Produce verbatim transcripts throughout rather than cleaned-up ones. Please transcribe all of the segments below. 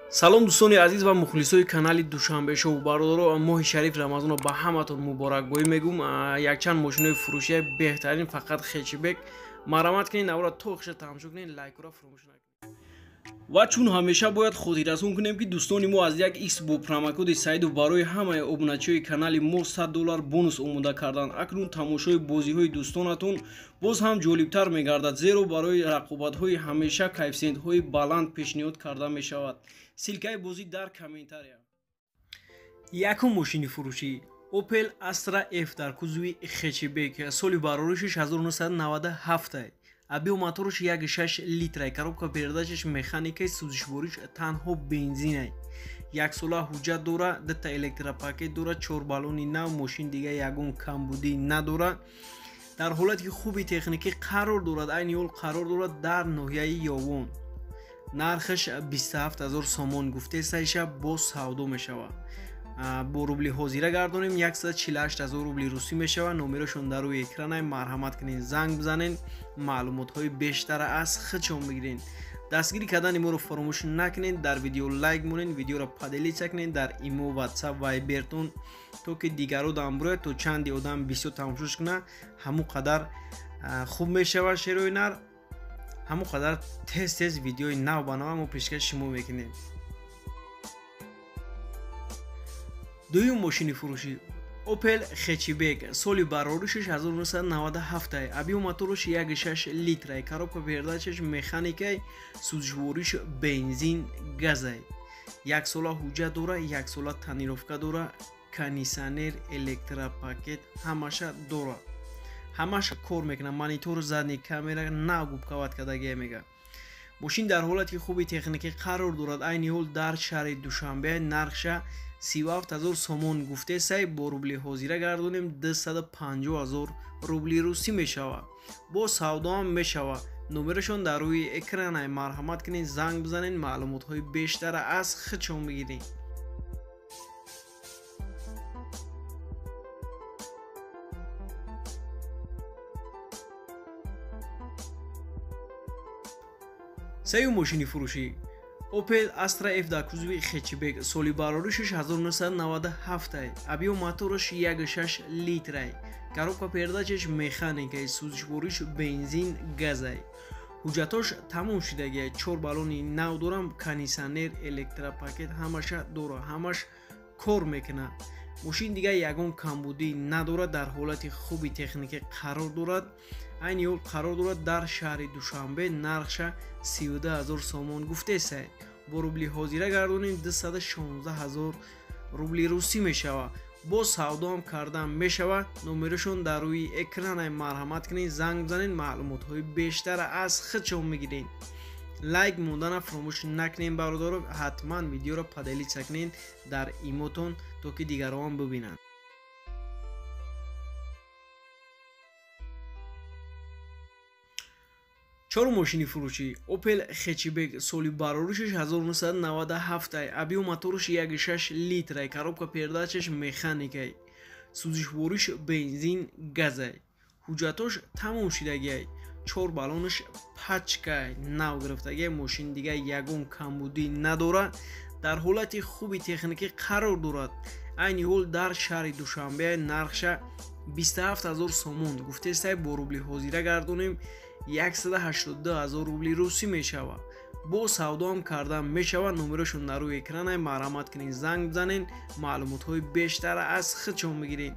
салом дӯстони азиз ва мухлисои канали душанбешоу бародаро моҳи шариф рамазонро ба ҳаматон муборакбоӣ мегӯм. Якчанд мошинои фурӯшии беҳтарин фақат хечибек марҳамат кунед, навро то хиша тамошо кунед, лайкро фаромӯш накунед. ва чун ҳамеша бояд хотиррасон кунем ки дӯстони мо аз як икс бо промокоди саидов барои ҳамаи обуначиҳои канали мо сад доллар бонус омода карданд. Акнун тамошои бозиҳои дӯстонатон боз ҳам ҷолибтар мегардад, зеро барои рақобатҳои ҳамеша кайфсентҳои баланд пешниҳод карда мешавад. Силкаи бозӣ дар комментария. Якум мошини фурӯшӣ Opel Astra F дар кузови хечибек, соли барориши ҳазору нӯҳсад и наваду ҳафт. Объем-моториш як и шаш литрай, коробка передачаш механикаи сӯзишвориш танҳо бензинай. Яксола ҳуҷҷат дора, дата электропакет дора, чор баллони нав, мошин дига ягон камбудӣ надора. Дар ҳолати хуби техникӣ қарор дорад, айни ҳол қарор дорад дар ноҳияи Ёвон. Нархаш бисту ҳафт ҳазор сомон гуфтесаиша бо савдо мешавад. Бо рубли ҳозира гардонем яксад и чилу ҳашт ҳазор рубли русӣ мешавад. Номерошон дар рӯи экранай, марҳамат кунед, занг бизанен, маълумотҳои бештара аз хичон бигирен. Дастгирӣ кардани моро фаромӯш накунед, дар видео лайк монед, видеоро паделица кунед дар имо, ватсап, вайбертон, то ки дигаро дамброяд, то чанди одам бисёр тамошош куна, ҳамон қадар хуб мешавад шерои нар, ҳамон қадар тез тез видеои нав ба нав мо пешкаши шумо мекунем. дуюм мошини фурӯшӣ Opel хечибек, соли бароришаш ҳазору нӯҳсад и наваду ҳафт. Объем-моториш як и шаш литрай, коробка передачаш механикай сӯзишвориш бензин газай. Яксола ҳуҷҷат дора, яксола тонировка дора, кондитсионер, электропакет ҳамаша дора. ҳамаш кор мекунад, монитор, задни камера, нав губкават кардагия мега. Мошин дар ҳолати хуби техникӣ қарор дорад, айни ҳол дар шаҳри Душанбе. Нархша сию ҳафт ҳазор сомон гуфтесай, бо рубли ҳозира гардонем дусаду панҷоҳ ҳазор рубли русӣ мешавад. Бо савдоам мешавад. Номерашон дар рӯи экранай, марҳамат кунед, занг бизанед, маълумотҳои бештара аз хичон бигиред. сеюм мошини фурӯшӣ Opel Astra F дар кузови хечибек, соли бароришаш ҳазору нӯҳсад и наваду ҳафт. Объем-моториш як и шаш литрай, коробка передачаш механикаи сӯзишвориш бензин газай. ҳуҷҷатош тамом шудагиай, чор баллони нав дорам, кондитсионер, электропакет ҳамаша дора, ҳамаш кор мекунад. Мошин дига ягон камбудӣ надорад, дар ҳолати хуби техникӣ қарор дорад, айни ҳол қарор дорад дар шаҳри Душанбе. Нархша сию ду ҳазор сомон гуфтесай, бо рубли ҳозира гардонем дусаду шонздаҳ ҳазор рубли русӣ мешавад. бо савдоам кардан мешавад. Номерашон дар рӯи экранай, марҳамат кунед, занг бизанед, маълумотҳои бештара аз хичон мегиред. лайк мондана фаромӯш накунед бародаро, ҳатман видеоро паделица кунед дар имотон, то ки дигарон бибинанд. чорум мошини фурӯшӣ Opel хечибек, соли бароришаш ҳазору нӯҳсад и наваду ҳафт. Объем-моториш як и шаш литрай, коробка передачаш механикай сӯзишвориш бензин газай. ҳуҷҷатош тамом шудагиай, чор баллонаш пачкай, нав гирифтагиай. Мошин дига ягон камбудӣ надора, дар ҳолати хуби техникӣ қарор дорад, айни ҳол дар шаҳри Душанбе. Нархша бисту ҳафт ҳазор сомон гуфтесай, бо рубли ҳозира гардонем яксаду ҳаштоду ду ҳазор рубли русӣ мешавад. бо савдоам кардан мешавад. Номерашон дар рӯи экранай, марҳамат кунед, занг бизанед, маълумотҳои бештара аз хичон бигиред.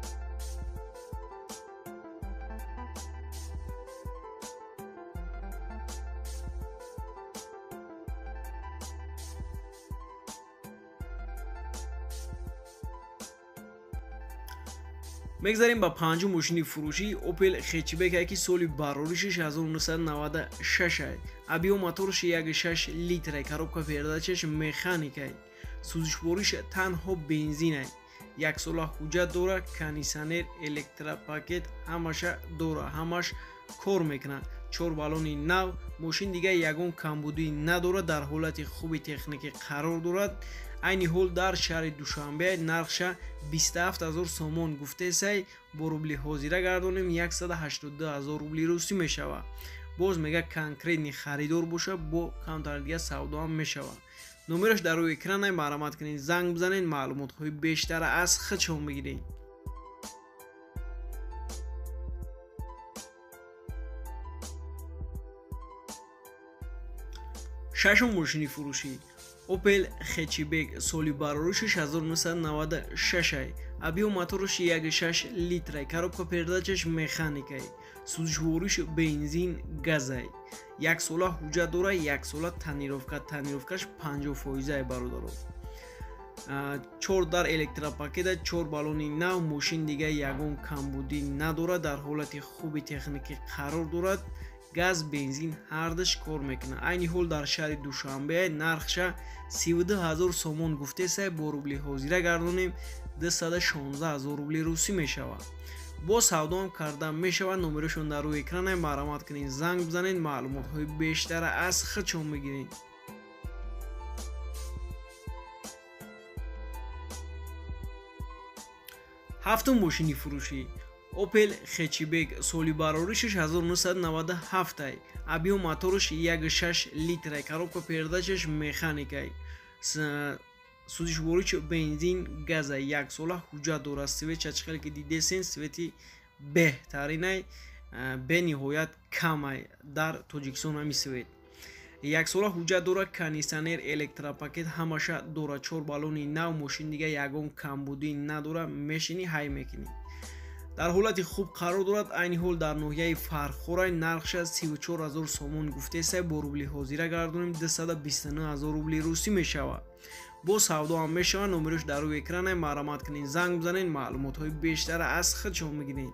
мегзарем ба панҷум мошини фурӯшӣ Opel хечибек, ки соли бароришаш ҳазору нӯҳсад и наваду шаш. Объем-моториш як и шаш литрай, коробка передачаш механикай сӯзишвориш танҳо бензинай. Яксола ҳуҷҷат дора, кондитсионер, электропакет ҳамаша дора, ҳамаш кор мекунад. чор баллони нав, мошин дига ягон камбудӣ надорад, дар ҳолати хуби техникӣ қарор дорад, айни ҳол дар шаҳри Душанбе. Нархша бисту ҳафт ҳазор сомон гуфтесай, бо рубли ҳозира гардонем яксаду ҳаштоду ду ҳазор рубли русӣ мешавад. боз мега конкретни харидор боша, бо камтар дига савдоам мешавад. номераш дар рӯи экран аст, маърифат кунед, занг бизанед, маълумотҳои бештар аз худшон бигиред. шашум мошини фурӯшӣ Opel Hatchback соли бароруши шазор нӯҳсад навад и шаш ай. Объем мотораш як и шаш литр ай. Коробка передачаш механик ай. Сӯзишвориш бензин газ ай. Як сола ҳуҷҷат дора, як сола тонировка. Тонировкаш панҷоҳ фоиз ай бародаро. чор дар электропакета, чор баллони нав, мошин дига ягон камбудӣ надорад, дар ҳолати хуби техникӣ қарор дорад. Газ, бензин ҳардаш кор мекунад. Айни ҳол дар шаҳри Душанбе нархша сиву ду ҳазор сомон гуфтесай, бо рубли ҳозира гардонем дусад и шонздаҳ ҳазор рубли русӣ мешавад. Бо савдоам карда мешавад. Номерашон дар рӯи экран аст, маърифат кунед, занг бизанед, маълумотҳои бештар аз худшон бигиред. ҳафтум мошини фурӯшӣ Opel Hatchback соли бароришаш ҳазор и нӯҳсад навад и ҳафт ай. Объем мотораш як и шаш литр ай. Коробка передачаш механик ай. Сӯзишвориш бензин газ ай. Як сола ҳуҷҷат дорад. Свет чачхеле ки дидесен свети беҳтарин ай. Бениҳоят кам ай дар Тоҷикистон ҳами свет. Як сола ҳуҷҷат дорад. Кондитсионер, электропакет ҳамаша дорад. чор баллони нав, мошин дига ягон камбудӣ надорад. Мешини ҳай мекунӣ. дар ҳолати хуб қарор дорад. Айни ҳол дар ноҳияи Фархорай нархша сиву чор ҳазор сомон гуфтесай, бо рубли ҳозира гардонем дусад и бисту нӯҳ ҳазор рубли русӣ мешавад. Бо савдоам мешавад. Номераш дар рӯи экран аст, маърифат кунед, занг бизанед, маълумотҳои бештар аз худшон бигиред.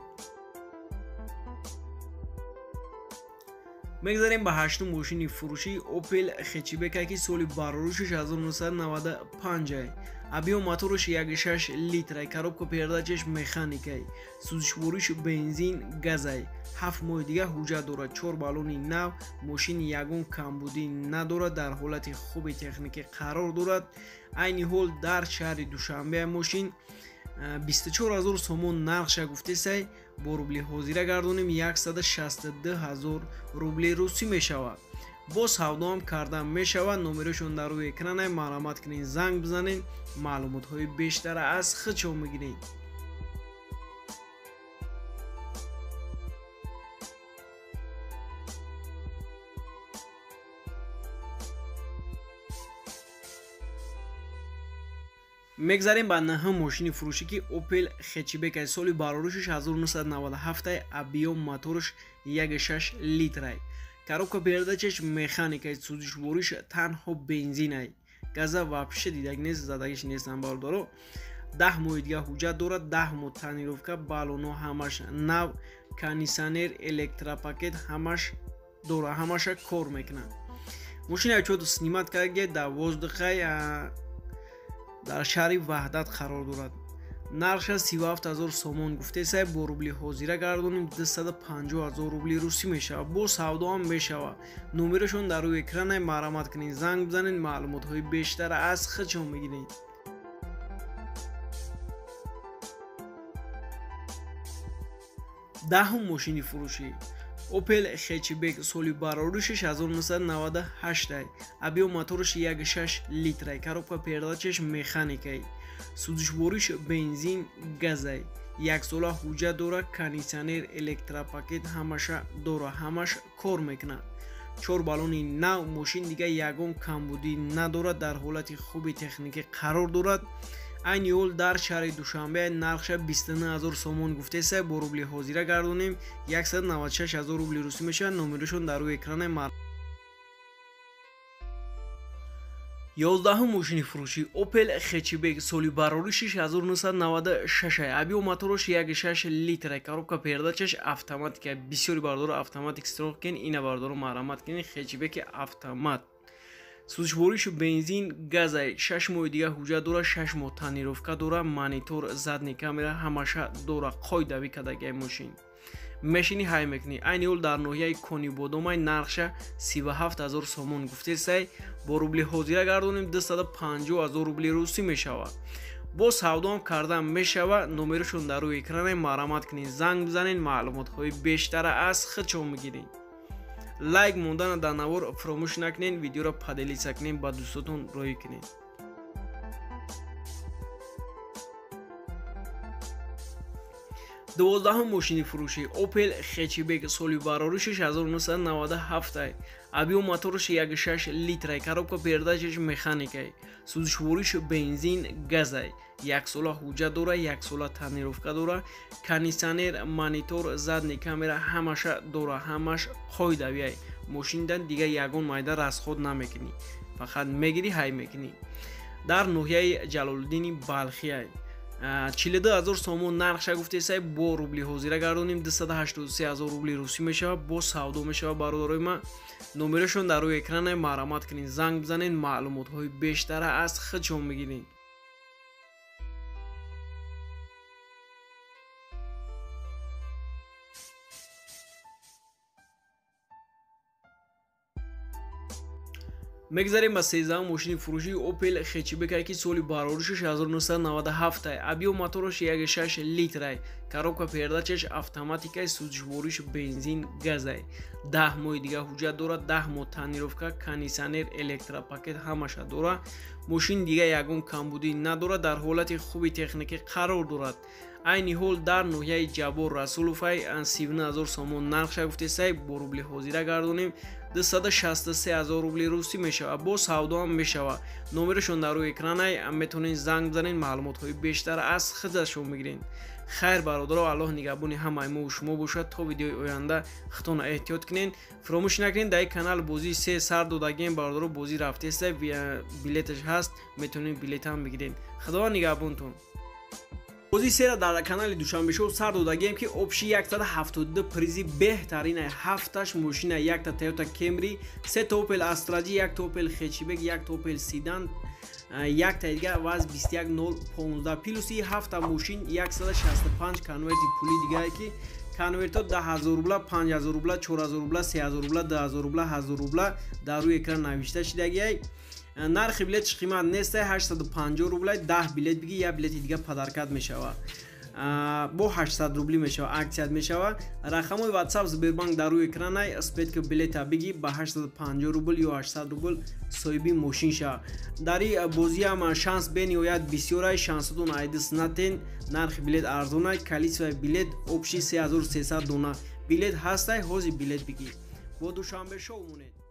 мегзарем ба ҳаштум мошини фурӯшӣ Opel Hatchback ки соли барорушаш ҳазор и нӯҳсад навад и панҷ ай. Объем мотораш як и шаш литр ай. Коробка передачаш механик ай. Сӯзишвориш бензин газ ай. ҳафт моҳи дига ҳуҷҷат дорад. чор баллони нав, мошин ягон камбудӣ надорад, дар ҳолати хуби техникӣ қарор дорад. Айни ҳол дар шаҳри Душанбе мошин бисту чор ҳазор сомон нархша гуфтесай, бо рубли ҳозира гардонем яксад и шасту ду ҳазор рубли русӣ мешавад. бо савдоам карда мешавад. Номерашон дар рӯи экран аст, маълумат кунед, занг бизанед, маълумотҳои бештар аз худшон бигиред. мегзарем ба наҳум мошини фурӯшӣ ки Opel Hatchback ай. Соли барорушаш ҳазор и нӯҳсад навад и ҳафт ай. Объем мотораш як и шаш литр ай. Коробка передачаш механик ай. Сӯзишвориш танҳо бензин ай. газа вообще дидаг нест, задагиш нестам бародаро. даҳ моҳи дига ҳуҷҷат дорад. даҳ моҳ тонировка, баллоно ҳамаш нав, кондитсионер, электропакет ҳамаш дора, ҳамаша кор мекунад. мошина чото снимат карда дар воздухай дар шаҳри Ваҳдат қарор дорад. нархша сиву ҳафт ҳазор сомон гуфтесай, бо рубли ҳозира гардонем дусад и панҷоҳ ҳазор рубли русӣ мешавад. бо савдоам мешавад. номерашон дар рӯи экран аст, маърифат кунед, занг бизанед, маълумотҳои бештар аз худшон бигиред. даҳум мошини фурӯшӣ Opel Hatchback соли барорушаш ҳазор и нӯҳсад навад и ҳашт ай. Объем мотораш як и шаш литр ай. Коробка передачаш механик ай. Сӯзишвориш бензин газ ай. як сола ҳуҷҷат дорад. Кондитсионер, электропакет ҳамаша дора, ҳамаш кор мекунад. чор баллони нав, мошин дига ягон камбудӣ надорад, дар ҳолати хуби техникӣ қарор дорад. айни ҳол дар шаҳри Душанбе нархша бисту нӯҳ ҳазор сомон гуфтесай, бо рубли ҳозира гардонем яксад и навад и шаш ҳазор рубли русӣ мешавад. номерашон дар рӯи экран аст. ёздаҳум мошини фурӯшӣ Opel Hatchback соли бароришаш ҳазор и нӯҳсад навад и шаш ай. Объем мотораш як и шаш литр ай. Коробка передачаш автоматик ай. бисёри бардоро автоматик истифода кен. ина бардоро маърифат кунед, Hatchback автомат. Сӯзишвориш бензин газ ай. шаш моҳи дига ҳуҷҷат дора. шаш моҳ тонировка дора. монитор, задни камера ҳамаша дора. қойдавӣ кадаги мошин. мешини ҳай мекунӣ. айни ҳол дар ноҳияи Конибодомай нархша сиву ҳафт ҳазор сомон гуфтесай, бо рубли ҳозира гардонем дусад и панҷоҳ ҳазор рубли русӣ мешавад. бо савдоам карда мешавад. номерашон дар рӯи экран аст, маърифат кунед, занг бизанед, маълумотҳои бештар аз худшон бигиред. лайк мондан дар навор фаромӯш накунед, видеоро паделиса кунед, ба дӯстотон роӣ кунед. دوازدهم ماشین فروشی اوپل خچیبک سالی براری شش هزار و نهصد و نود و هفت ای ابی و موتورش یک و شش لیتر کاروبکا پردازش مکانیکی سوزشوریش بنزین گاز ای یک ساله حجت داره یک ساله تنیروفکا داره کانیسانر مانیتور زدنی کامera همش داره همش قاعده‌ای ای ماشین دن دیگه یگان مایده رسخود نمیکنی فقط میگیری های میکنی در نوحیه جلالالدین بلخی ای چهل و دو هزار سومون نرخش گفته سای با روبلی حاضر گردونیم دویست و هشتاد و سه هزار روبلی روسی میشه با سودا میشه برادرای ما نمرشون در روی اکران مرامت کنین زنگ بزنین معلومات های بیشتر از خودشون میگیرین. میگذاریم با سیزدهم ماشین فروشی اوپل خچیبک که سالی برآوردش شش هزار و نهصد و نود و هفت ای ابی و موتورش یک و شش لیتر ای کاروبکا پردازش اتوماتیک سوزشوریش بنزین گاز ای ده ماه دیگه حجت داره ده ماه تنیروفکا کانیسانر الکترا پاکت همش داره ماشین دیگه یگان کمبودی نداره در حالت خوبی تکنیکی قرار دارد عین حال در نوحیه جبار رسولوفای سی و نه هزار سومون نرخش گفته سای با روبلی حاضر گردونیم دویست و شصت و سه هزار روبلی روسی میشه با سودا هم میشه نمرشون در روی اکران ای میتونین زنگ بزنین معلومات های بیشتر از خودشون میگیرین. خیر برادرها الله نگهبان همه ما و شما باشد تا ویدیوی آینده خودتون احتیاط کنین فراموش نکنین در کانال بازی سه سر دادگی برادرها بازی رفته است بلیتش هست میتونین بلیت هم بگیرین. خدا نگهبانتون. بازی سه در کانال دوشنبه شو سر دادگیم که اپشی صد و هفتاد و دو پریزی بهترین هفتش ماشین یک تا تویوتا کمری سه تا اوپل استراجی یک تا اوپل خچیبک یک تا اوپل سیدان یک تا دیگه واز بیست و یک صفر پانزده پیلوسی هفت ماشین صد و شصت و پنج کنورتی پولی دیگه که کنورتا ده هزار روبل پنج هزار روبل چهار هزار روبل سه هزار روبل ده هزار روبل هزار روبل در روی اکران نوشته شده. نرخ بلیتش قیمت نیست هشتصد و پنجاه روبل ده بلیت بگی یا بلیت دیگه پدرکت میشه با هشتصد روبلی میشه اکسیت میشه رقم های واتساپ سبربانک در روی اکران ای اسپید که بلیت بگی با هشتصد و پنجاه روبل یا هشتصد روبل صاحبی ماشین شه در این بازی هم شانس بین اوید بسیار شانستون ایدس نتین نرخ بلیت ارزونه کلیس و بلیت اپشی سه هزار و سیصد دونه بلیت هسته حوزی بلیت بگی با دوشنبه شو مونید.